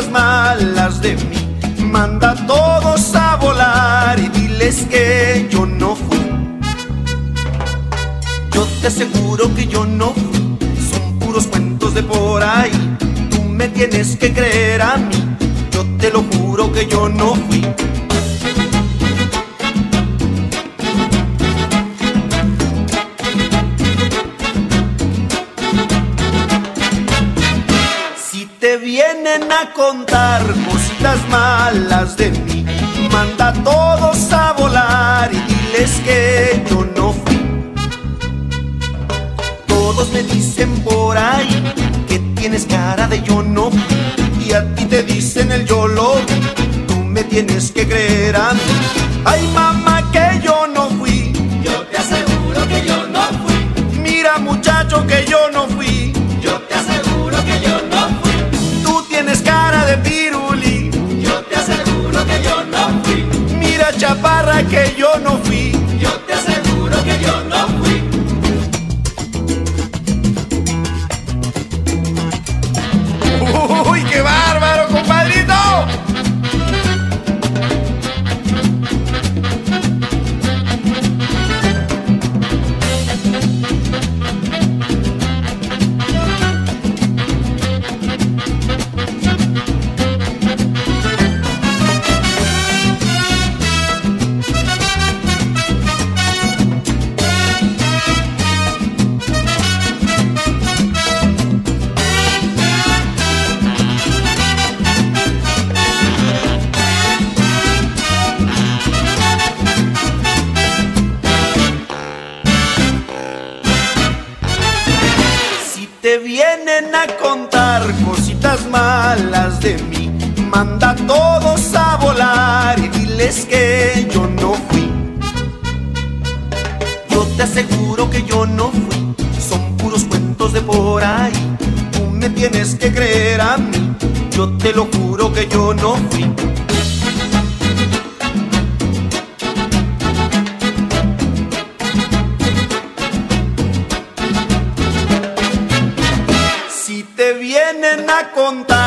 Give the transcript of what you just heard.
cositas malas de mí. Manda a todos a volar y diles que yo no fui. Yo te aseguro que yo no fui, son puros cuentos de por ahí. Tú me tienes que creer a mí, yo te lo juro que yo no fui. Si te vienen a contar cositas malas de mí, manda a todos a volar y diles que yo no fui. Todos me dicen por ahí que tienes cara de yo no fui, y a ti te dicen el yo lo vi. Tú me tienes que creer a mí. Ay, mamá, que yo no fui. Yo te aseguro que yo no fui. Mira, muchacho, que yo no fui. Yo te aseguro que yo no fui. Tú tienes cara de piruli. Yo te aseguro que yo no fui. Mira, chaparra, que yo no fui. Yo te aseguro que yo no fui. ¡Uy, qué bárbaro, compadrito! Te vienen a contar cositas malas de mí, manda a todos a volar y diles que yo no fui. Yo te aseguro que yo no fui, son puros cuentos de por ahí. Tú me tienes que creer a mí, yo te lo juro que yo no fui. Si te vienen a contar